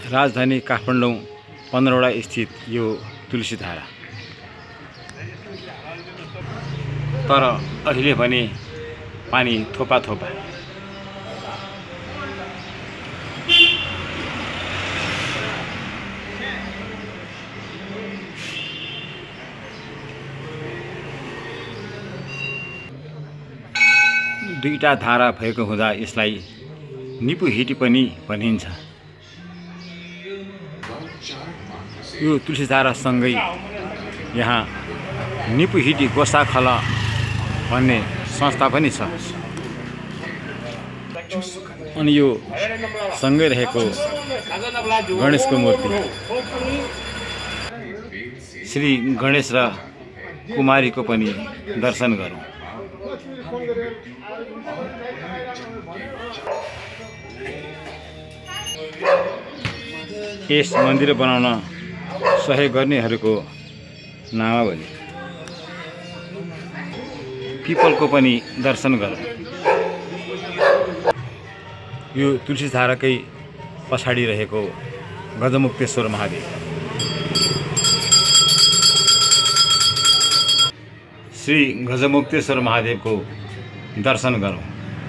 राजधानी काठमाडौँ 15वटा स्थित यो तुलसीधारा, तर अहिले भने पानी थोपा थोपा। दुईटा धारा भएको हुँदा यसलाई निपुहिटी पनि भनिन्छ। यो तुलसीधारासँगै यहाँ निपुहिटी गोसाखला भन्ने संस्था पनि छ। अनि यो सँगै रहेको गणेशको मूर्ति, श्री गणेश र कुमारीको पनि दर्शन गरौँ। यस मन्दिर बनाउन सहयोग गर्नेहरूको नामावली। पिपलको पनि दर्शन गरौँ। यो तुलसीधाराकै पछाडि रहेको गजमुक्तेश्वर महादेव, श्री गजमुक्तेश्वर महादेवको दर्शन गरौँ।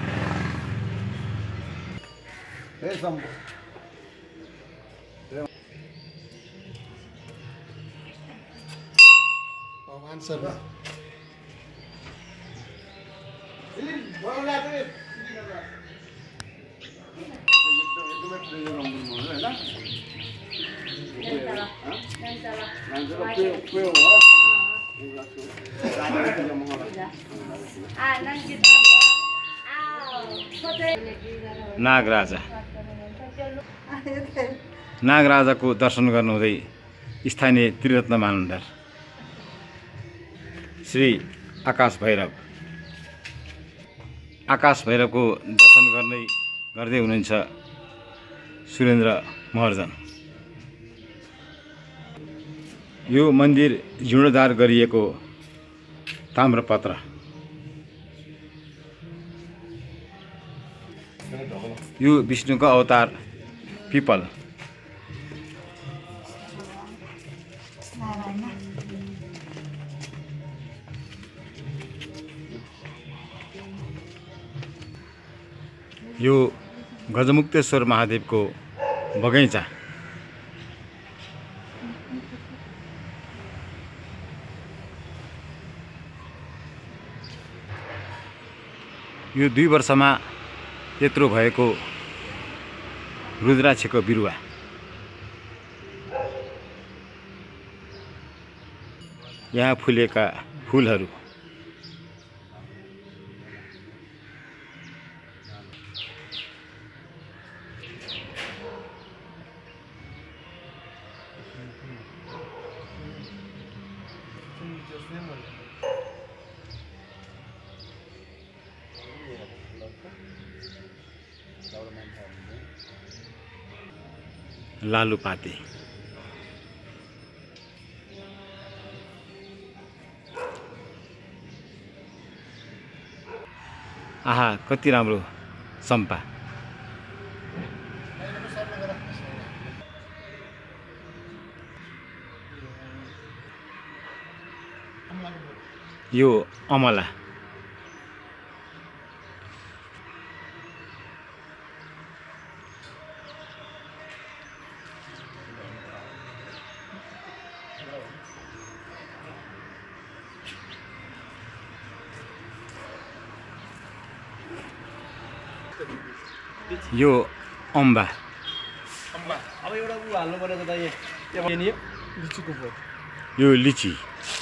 नागराजाको दर्शन गर्नुहुँदै स्थानीय त्रिरत्न मानन्दर श्री आकाश भैरवको दर्शन गर्दै हुनुहुन्छ सुरेन्द्र महर्जन। यो मन्दिर जीर्णोद्धार गरिएको ताम्रपत्र। यो विष्णुको अवतार पिपल। यो गजमुक्तेश्वर महादेवको बगैँचा। यो 2 वर्षमा यत्रो भएको रुद्राक्षको बिरुवा। यहाँ फुलेका फुलहरू। लालुपाते। आहा, कति राम्रो चम्पा। यो अमला। यो अम्बा। अब एउटा उ हाल्नु पर्यो त यहाँ लिचीको बोट। यो लिची।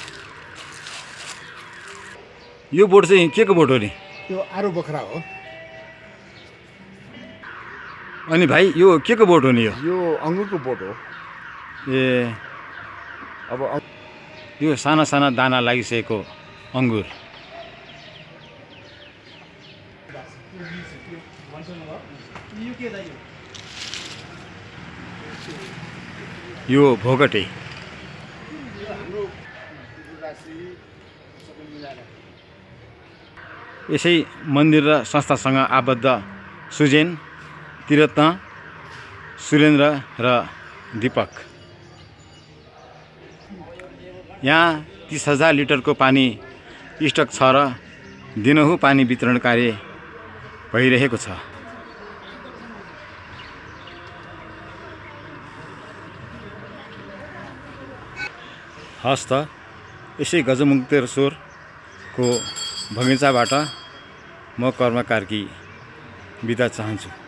यो बोट चाहिँ के को बोट हो नि? यो आरु बखरा हो। अनि भाइ यो के को बोट हो नि? यो अंगुरको बोट हो। ए, अब यो साना साना दाना लागिसकेको अंगुर। यो भोगटे। यसै मन्दिर र संस्थासँग आबद्ध सुजेन, त्रिरत्न, सुरेन्द्र र दीपक। यहाँ 30,000 लिटरको पानी स्टक छ र दिनहुँ पानी वितरण कार्य भइरहेको छ। हस् त, यसै गजमुक्तेश्वरको बगैँचाबाट म कर्म कार्की बिदा चाहन्छु।